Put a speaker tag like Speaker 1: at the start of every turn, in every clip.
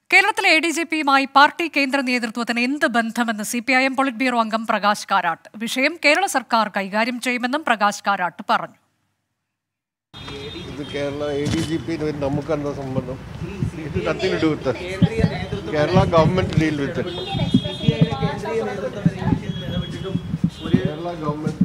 Speaker 1: കേരളത്തിലെ എഡിജിപിയുമായി പാർട്ടി കേന്ദ്ര നേതൃത്വത്തിന് എന്ത് ബന്ധമെന്ന് സിപിഐഎം പോളിറ്റ് ബ്യൂറോ അംഗം പ്രകാശ് കാരാട്ട്. വിഷയം കേരള സർക്കാർ കൈകാര്യം ചെയ്യുമെന്നും പ്രകാശ് കാരാട്ട് പറഞ്ഞു.
Speaker 2: ഇത് കേരള എഡിജിപി നമുക്ക് എന്താ സംബന്ധം? ഇത് nothing to do with Kerala government deal with Kerala government.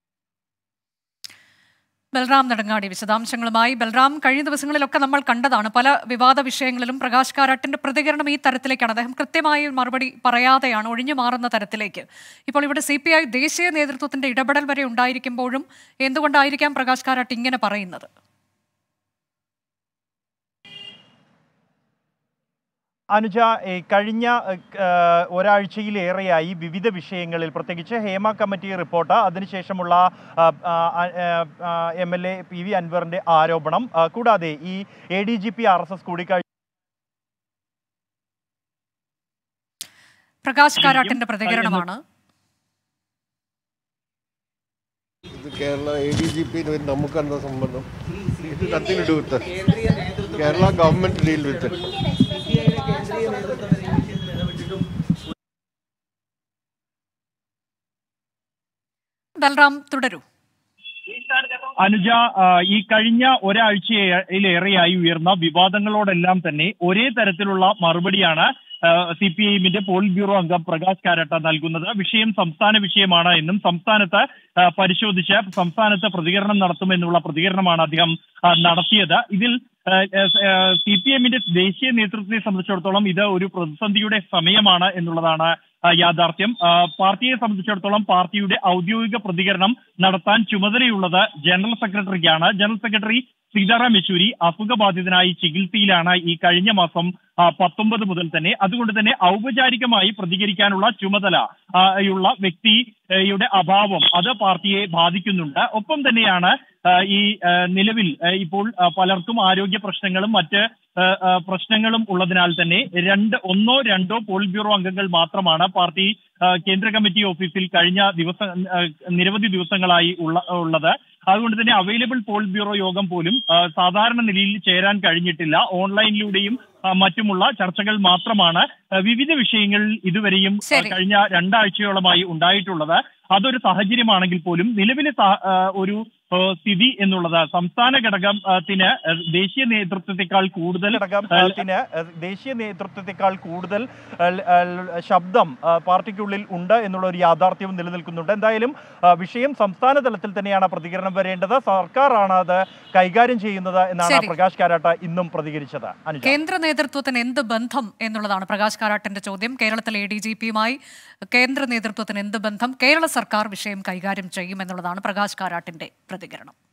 Speaker 1: Balram Nedungadi വിശദാംശങ്ങളുമായി. ബൽറാം, കഴിഞ്ഞ ദിവസങ്ങളിലൊക്കെ നമ്മൾ കണ്ടതാണ് പല വിവാദ വിഷയങ്ങളിലും പ്രകാശ് കാരാട്ടിന്റെ പ്രതികരണം ഈ തരത്തിലേക്കാണ്. അദ്ദേഹം കൃത്യമായി മറുപടി പറയാതെയാണ് ഒഴിഞ്ഞു മാറുന്ന തരത്തിലേക്ക്. ഇപ്പോൾ ഇവിടെ സിപിഐ ദേശീയ നേതൃത്വത്തിന്റെ ഇടപെടൽ വരെ ഉണ്ടായിരിക്കുമ്പോഴും എന്തുകൊണ്ടായിരിക്കാം പ്രകാശ് കാരാട്ട് ഇങ്ങനെ പറയുന്നത്?
Speaker 3: അനുജ, കഴിഞ്ഞ ഒരാഴ്ചയിലേറെയായി വിവിധ വിഷയങ്ങളിൽ, പ്രത്യേകിച്ച് ഹേമ കമ്മിറ്റി റിപ്പോർട്ട്, അതിനുശേഷമുള്ള MLA PV അൻവറിന്റെ ആരോപണം, കൂടാതെ ഈ ADGP RSS കൂടിക്കാഴ്ച,
Speaker 1: പ്രകാശ് കാരാട്ടിന്റെ പ്രതികരണമാണ്.
Speaker 2: ഇത് കേരള ADGP നമുക്ക് എന്താ സംബന്ധം? ഇത് nothing to do with Kerala government deal with.
Speaker 1: Balram, തുടരൂ.
Speaker 3: അനുജ, ഈ കഴിഞ്ഞ ഒരാഴ്ചയിലേറെയായി ഉയർന്ന വിവാദങ്ങളോടെല്ലാം തന്നെ ഒരേ തരത്തിലുള്ള മറുപടിയാണ് CPIഎമ്മിന്റെ പോളിറ്റ് ബ്യൂറോ അംഗം പ്രകാശ് കാരാട്ട് നൽകുന്നത്. വിഷയം സംസ്ഥാന വിഷയമാണ് എന്നും സംസ്ഥാനത്ത് പരിശോധിച്ച് സംസ്ഥാനത്ത് പ്രതികരണം നടത്തുമെന്നുള്ള പ്രതികരണമാണ് അദ്ദേഹം നടത്തിയത്. ഇതിൽ CPIഎമ്മിന്റെ ദേശീയ നേതൃത്വത്തെ സംബന്ധിച്ചിടത്തോളം ഇത് ഒരു പ്രതിസന്ധിയുടെ സമയമാണ് എന്നുള്ളതാണ് യാഥാർത്ഥ്യം. പാർട്ടിയെ സംബന്ധിച്ചിടത്തോളം പാർട്ടിയുടെ ഔദ്യോഗിക പ്രതികരണം നടത്താൻ ചുമതലയുള്ളത് ജനറൽ സെക്രട്ടറിക്കാണ്. ജനറൽ സെക്രട്ടറി സീതാറാം യെച്ചൂരി അസുഖബാധിതനായി ചികിത്സയിലാണ് ഈ കഴിഞ്ഞ മാസം 19 മുതൽ തന്നെ. അതുകൊണ്ട് തന്നെ ഔപചാരികമായി പ്രതികരിക്കാനുള്ള ചുമതലയുള്ള വ്യക്തിയുടെ അഭാവം അത് പാർട്ടിയെ ബാധിക്കുന്നുണ്ട്. ഒപ്പം തന്നെയാണ് ഈ നിലവിൽ ഇപ്പോൾ പലർക്കും ആരോഗ്യ പ്രശ്നങ്ങളും മറ്റ് പ്രശ്നങ്ങളും ഉള്ളതിനാൽ തന്നെ ഒന്നോ രണ്ടോ പോളിറ്റ് ബ്യൂറോ അംഗങ്ങൾ മാത്രമാണ് പാർട്ടി കേന്ദ്ര കമ്മിറ്റി ഓഫീസിൽ കഴിഞ്ഞ നിരവധി ദിവസങ്ങളായി ഉള്ളത്. അതുകൊണ്ട് തന്നെ അവൈലബിൾ പോളിറ്റ് ബ്യൂറോ യോഗം പോലും സാധാരണ നിലയിൽ ചേരാൻ കഴിഞ്ഞിട്ടില്ല. ഓൺലൈനിലൂടെയും മറ്റുമുള്ള ചർച്ചകൾ മാത്രമാണ് വിവിധ വിഷയങ്ങളിൽ ഇതുവരെയും കഴിഞ്ഞ 2 ആഴ്ചയോളമായി ഉണ്ടായിട്ടുള്ളത്. അതൊരു സാഹചര്യമാണെങ്കിൽ പോലും നിലവിലെ ഒരു സ്ഥിതി എന്നുള്ളത് സംസ്ഥാന ഘടകത്തിന് ദേശീയ നേതൃത്വത്തെക്കാൾ കൂടുതൽ ശബ്ദം പാർട്ടിക്കുള്ളിൽ ഉണ്ട് എന്നുള്ള ഒരു യാഥാർത്ഥ്യവും നിലനിൽക്കുന്നുണ്ട്. എന്തായാലും വിഷയം സംസ്ഥാന തലത്തിൽ തന്നെയാണ് പ്രതികരണം വരേണ്ടത്. സർക്കാരാണ് അത് കൈകാര്യം ചെയ്യുന്നത് എന്നാണ് പ്രകാശ് കാരാട്ട് ഇന്നും പ്രതികരിച്ചത്.
Speaker 1: കേന്ദ്ര നേതൃത്വത്തിന് എന്ത് ബന്ധം എന്നുള്ളതാണ് പ്രകാശ് കാരാട്ടിന്റെ ചോദ്യം. കേരളത്തിലെ ADGPയുമായി കേന്ദ്ര നേതൃത്വത്തിന് എന്ത് ബന്ധം? കേരള സർക്കാർ വിഷയം കൈകാര്യം ചെയ്യുമെന്നുള്ളതാണ് പ്രകാശ് കാരാട്ടിന്റെ പ്രതികരണം.